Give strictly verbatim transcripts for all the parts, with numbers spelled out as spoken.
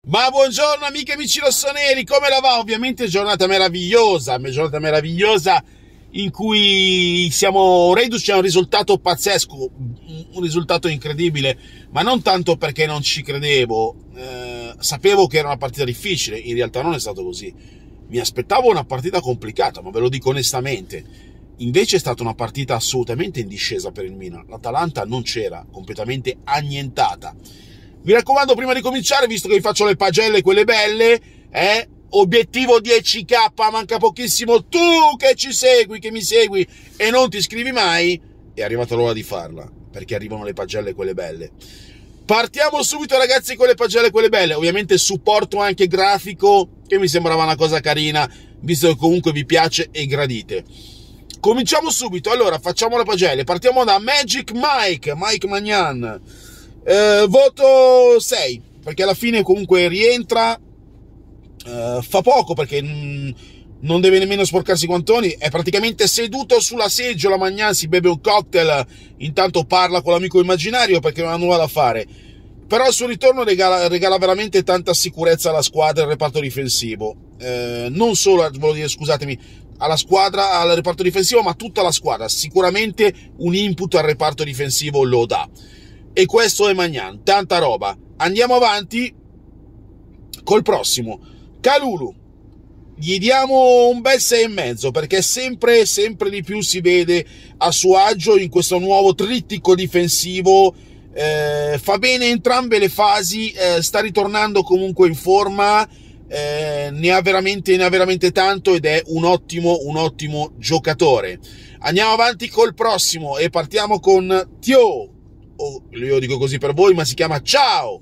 Ma buongiorno amiche e amici rossoneri, come la va? Ovviamente giornata meravigliosa, giornata meravigliosa in cui siamo reduci a un risultato pazzesco, un risultato incredibile, ma non tanto perché non ci credevo, eh, sapevo che era una partita difficile, in realtà non è stato così. Mi aspettavo una partita complicata, ma ve lo dico onestamente. Invece è stata una partita assolutamente in discesa per il Milan. L'Atalanta non c'era, completamente annientata. Mi raccomando, prima di cominciare, visto che vi faccio le pagelle, quelle belle, eh, obiettivo dieci K, manca pochissimo. Tu che ci segui, che mi segui e non ti iscrivi mai, è arrivata l'ora di farla, perché arrivano le pagelle, quelle belle. Partiamo subito, ragazzi, con le pagelle, quelle belle. Ovviamente supporto anche grafico, che mi sembrava una cosa carina, visto che comunque vi piace e gradite. Cominciamo subito. Allora, facciamo le pagelle. Partiamo da Magic Mike, Mike Magnan. Eh, voto sei, perché alla fine comunque rientra, eh, fa poco perché mh, non deve nemmeno sporcarsi i guantoni, è praticamente seduto sulla seggiola, Magnan si beve un cocktail, intanto parla con l'amico immaginario perché non ha nulla da fare, però al suo ritorno regala, regala veramente tanta sicurezza alla squadra e al reparto difensivo, eh, non solo, volevo dire, scusatemi, alla squadra, al reparto difensivo, ma tutta la squadra, sicuramente un input al reparto difensivo lo dà. E questo è Magnan, tanta roba. Andiamo avanti col prossimo. Kalulu, gli diamo un bel sei e mezzo, perché sempre, sempre di più si vede a suo agio in questo nuovo trittico difensivo, eh, fa bene entrambe le fasi, eh, sta ritornando comunque in forma, eh, ne ha veramente, ne ha veramente tanto ed è un ottimo, un ottimo giocatore. Andiamo avanti col prossimo e partiamo con Tio. Oh, io dico così per voi, ma si chiama Ciao.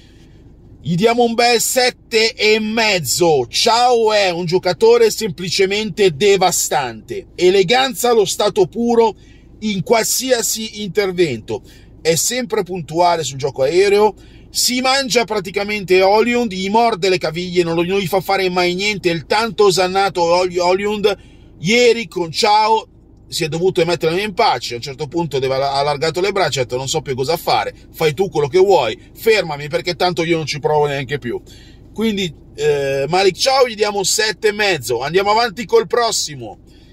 Gli diamo un bel sette e mezzo. Ciao è un giocatore semplicemente devastante, eleganza allo stato puro in qualsiasi intervento, è sempre puntuale sul gioco aereo, si mangia praticamente Højlund, gli morde le caviglie, non, lo, non gli fa fare mai niente. Il tanto osannato Højlund ieri con Ciao si è dovuto mettere in pace, a un certo punto ha allargato le braccia e ha detto non so più cosa fare, fai tu quello che vuoi, fermami perché tanto io non ci provo neanche più. Quindi eh, Malik Ciao gli diamo sette e mezzo. Andiamo avanti col prossimo.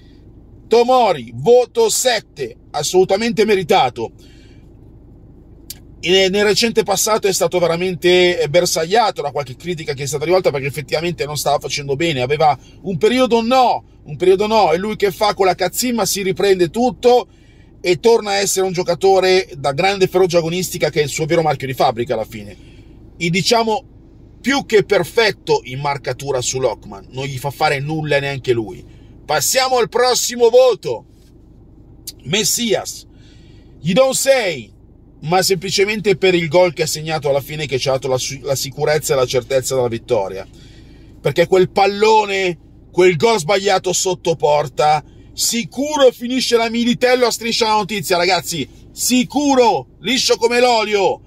Tomori, voto sette, assolutamente meritato. E nel recente passato è stato veramente bersagliato da qualche critica che è stata rivolta perché effettivamente non stava facendo bene, aveva un periodo no, un periodo no, è lui che fa con la cazzimma, si riprende tutto e torna a essere un giocatore da grande ferocia agonistica che è il suo vero marchio di fabbrica alla fine. E diciamo più che perfetto in marcatura su Lockman, non gli fa fare nulla neanche lui. Passiamo al prossimo voto. Messias, gli do un sei, ma semplicemente per il gol che ha segnato alla fine, che ci ha dato la, la sicurezza e la certezza della vittoria, perché quel pallone, quel gol sbagliato sotto porta, sicuro finisce la Militello a Striscia la Notizia, ragazzi, sicuro, liscio come l'olio.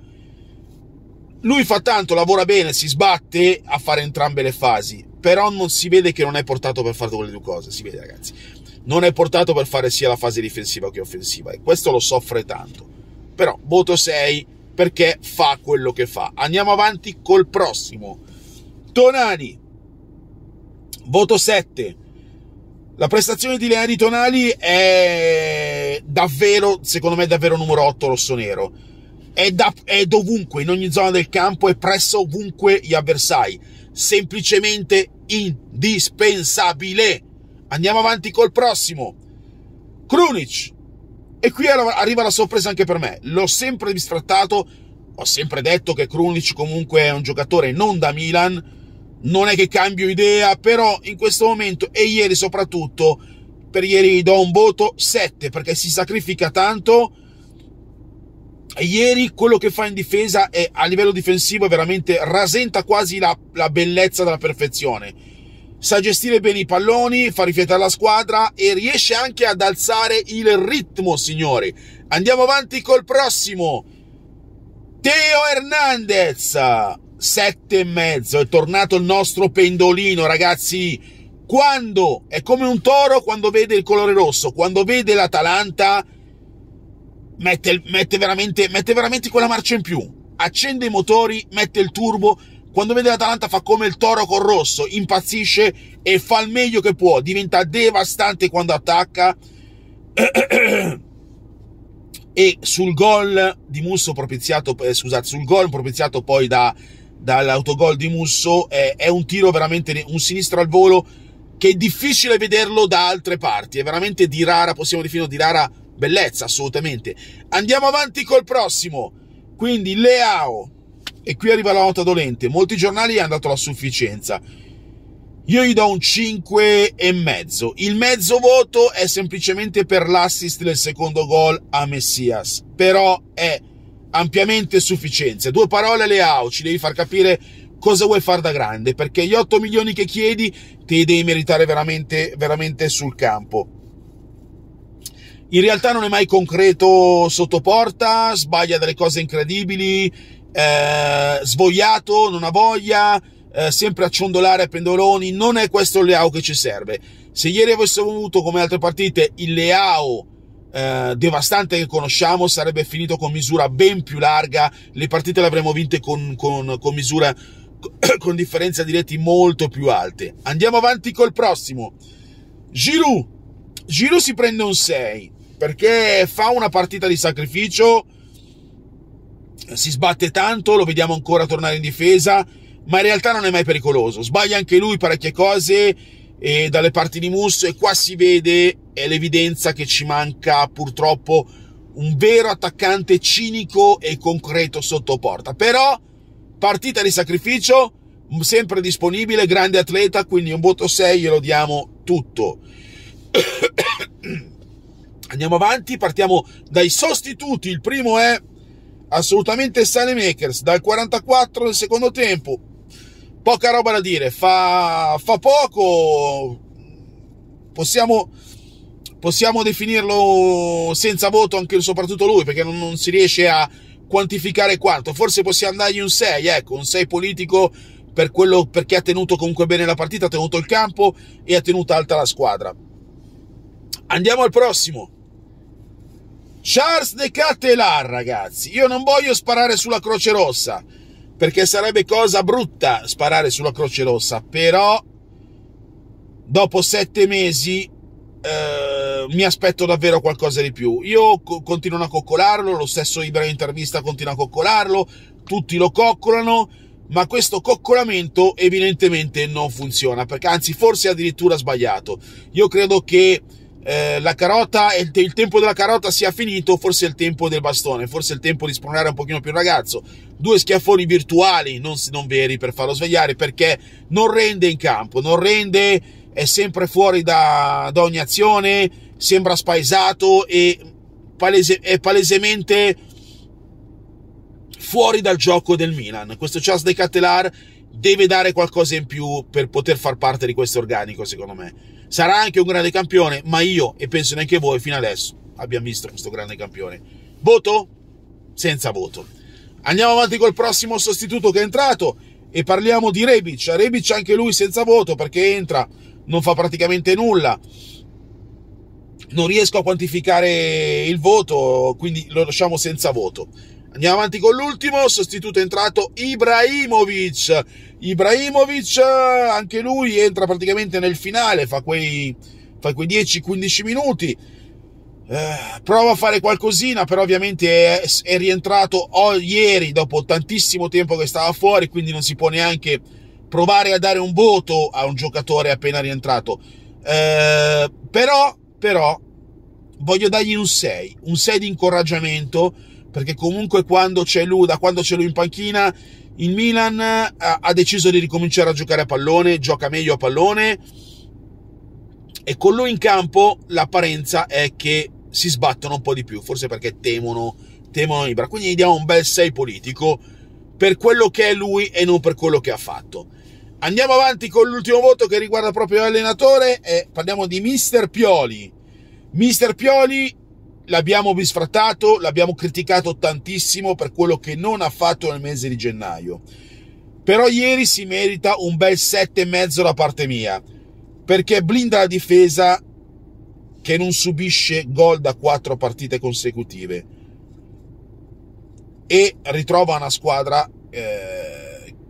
Lui fa tanto, lavora bene, si sbatte a fare entrambe le fasi, però non si vede che non è portato per fare quelle due cose, si vede, ragazzi, non è portato per fare sia la fase difensiva che offensiva, e questo lo soffre tanto. Però voto sei perché fa quello che fa. Andiamo avanti col prossimo. Tonali, voto sette. La prestazione di Leandro Tonali è davvero, secondo me, davvero numero otto rossonero. È, da, è dovunque, in ogni zona del campo, e presso ovunque gli avversari. Semplicemente indispensabile. Andiamo avanti col prossimo. Krunic. E qui arriva la sorpresa anche per me. L'ho sempre bistrattato, ho sempre detto che Krunic comunque è un giocatore non da Milan, non è che cambio idea, però in questo momento, e ieri soprattutto, per ieri do un voto sette, perché si sacrifica tanto. E ieri quello che fa in difesa è, a livello difensivo, veramente rasenta quasi la, la bellezza della perfezione. Sa gestire bene i palloni, fa riflettere la squadra e riesce anche ad alzare il ritmo, signori. Andiamo avanti col prossimo. Theo Hernandez, sette e mezzo, è tornato il nostro pendolino, ragazzi. Quando è come un toro quando vede il colore rosso, quando vede l'Atalanta mette, mette, veramente, mette veramente quella marcia in più, accende i motori, mette il turbo, quando vede l'Atalanta fa come il toro col rosso, impazzisce e fa il meglio che può, diventa devastante quando attacca. E sul gol di Musso propiziato, eh, scusate, sul gol propiziato poi da, dall'autogol di Musso, eh, è un tiro veramente, un sinistro al volo che è difficile vederlo da altre parti, è veramente di rara, possiamo definirlo di rara bellezza, assolutamente. Andiamo avanti col prossimo, quindi Leao, e qui arriva la nota dolente, molti giornali hanno dato la sufficienza, io gli do un cinque e mezzo, il mezzo voto è semplicemente per l'assist del secondo gol a Messias, però è ampiamente sufficienza. Due parole Leao, ci devi far capire cosa vuoi fare da grande, perché gli otto milioni che chiedi te li devi meritare veramente, veramente sul campo. In realtà non è mai concreto sotto porta, sbaglia delle cose incredibili, eh, svogliato, non ha voglia, eh, sempre a ciondolare a pendoloni. Non è questo il Leao che ci serve. Se ieri avessimo avuto, come altre partite, il Leao eh, devastante che conosciamo, sarebbe finito con misura ben più larga, le partite le avremmo vinte con, con, con misura con differenza di reti molto più alte. Andiamo avanti col prossimo. Giroud. Giroud si prende un sei perché fa una partita di sacrificio, si sbatte tanto, lo vediamo ancora tornare in difesa, ma in realtà non è mai pericoloso. Sbaglia anche lui parecchie cose e dalle parti di Musso, e qua si vede, è l'evidenza che ci manca purtroppo un vero attaccante cinico e concreto sotto porta. Però partita di sacrificio, sempre disponibile, grande atleta, quindi un voto sei glielo diamo tutto. Andiamo avanti, partiamo dai sostituti. Il primo è assolutamente Saelemaekers, dal quarantaquattro del secondo tempo. Poca roba da dire, fa, fa poco, possiamo, possiamo definirlo senza voto anche soprattutto lui, perché non, non si riesce a quantificare quanto. Forse possiamo dargli un sei, ecco, un sei politico per quello, perché ha tenuto comunque bene la partita, ha tenuto il campo e ha tenuto alta la squadra. Andiamo al prossimo. Charles de Ketelaere, ragazzi. Io non voglio sparare sulla Croce Rossa, perché sarebbe cosa brutta sparare sulla Croce Rossa, però dopo sette mesi eh, mi aspetto davvero qualcosa di più. Io co- continuo a coccolarlo, lo stesso Ibra in intervista continua a coccolarlo, tutti lo coccolano, ma questo coccolamento evidentemente non funziona, perché anzi forse addirittura sbagliato. Io credo che eh, la carota, il, il tempo della carota sia finito, forse è il tempo del bastone, forse è il tempo di spronare un pochino più il ragazzo. Due schiaffoni virtuali, non, non veri, per farlo svegliare, perché non rende in campo, non rende, è sempre fuori da, da ogni azione, sembra spaesato e palese, è palesemente fuori dal gioco del Milan. Questo Charles de Ketelaere deve dare qualcosa in più per poter far parte di questo organico, secondo me. Sarà anche un grande campione, ma io, e penso neanche voi, fino adesso abbiamo visto questo grande campione. Voto? Senza voto. Andiamo avanti col prossimo sostituto che è entrato e parliamo di Rebic. Rebic anche lui senza voto, perché entra, non fa praticamente nulla. Non riesco a quantificare il voto, quindi lo lasciamo senza voto. Andiamo avanti con l'ultimo sostituto entrato, Ibrahimovic. Ibrahimovic, anche lui entra praticamente nel finale, fa quei, fa quei dieci quindici minuti, eh, prova a fare qualcosina, però ovviamente è, è rientrato oh, ieri dopo tantissimo tempo che stava fuori, quindi non si può neanche provare a dare un voto a un giocatore appena rientrato. Eh, però, però voglio dargli un sei, un sei di incoraggiamento, perché comunque quando c'è lui, da quando c'è lui in panchina, il Milan ha, ha deciso di ricominciare a giocare a pallone, gioca meglio a pallone, e con lui in campo l'apparenza è che si sbattono un po' di più, forse perché temono, temono Ibra, quindi gli diamo un bel sei politico per quello che è lui e non per quello che ha fatto. Andiamo avanti con l'ultimo voto che riguarda proprio l'allenatore e parliamo di mister Pioli. mister Pioli l'abbiamo bisfrattato, l'abbiamo criticato tantissimo per quello che non ha fatto nel mese di gennaio, però ieri si merita un bel sette e mezzo da parte mia, perché blinda la difesa che non subisce gol da quattro partite consecutive e ritrova una squadra eh,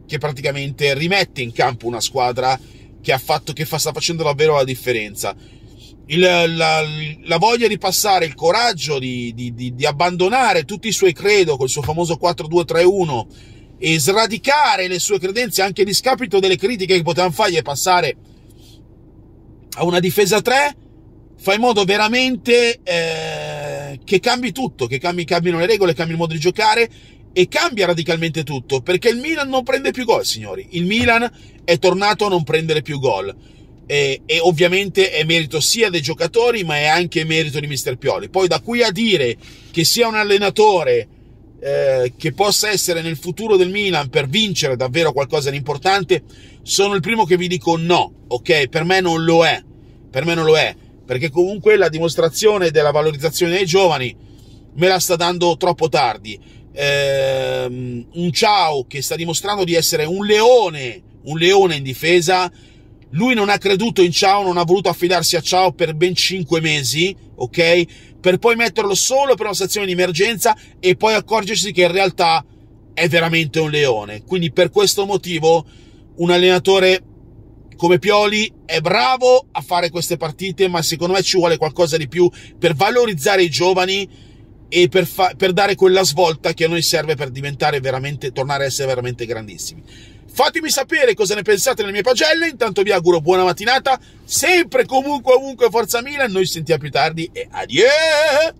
che praticamente rimette in campo una squadra che, ha fatto, che fa, sta facendo davvero la differenza. Il, la, la voglia di passare, il coraggio di, di, di, di abbandonare tutti i suoi credo col suo famoso quattro due tre uno e sradicare le sue credenze anche a discapito delle critiche che potevano fargli, e passare a una difesa tre, fa in modo veramente eh, che cambi tutto, che cambi, cambino le regole, cambi il modo di giocare e cambia radicalmente tutto, perché il Milan non prende più gol, signori. Il Milan è tornato a non prendere più gol. E, e ovviamente è merito sia dei giocatori, ma è anche merito di mister Pioli. Poi da qui a dire che sia un allenatore eh, che possa essere nel futuro del Milan per vincere davvero qualcosa di importante, sono il primo che vi dico no, ok? Per me non lo è, per me non lo è, perché comunque la dimostrazione della valorizzazione dei giovani me la sta dando troppo tardi. Eh, un Ciao che sta dimostrando di essere un leone, un leone in difesa. Lui non ha creduto in Ciao, non ha voluto affidarsi a Ciao per ben cinque mesi, ok? Per poi metterlo solo per una situazione di emergenza e poi accorgersi che in realtà è veramente un leone. Quindi per questo motivo un allenatore come Pioli è bravo a fare queste partite, ma secondo me ci vuole qualcosa di più per valorizzare i giovani e per, fa- per dare quella svolta che a noi serve per diventare veramente, tornare a essere veramente grandissimi. Fatemi sapere cosa ne pensate nelle mie pagelle, intanto vi auguro buona mattinata, sempre, comunque, ovunque, forza Milan, noi ci sentiamo più tardi e adieu!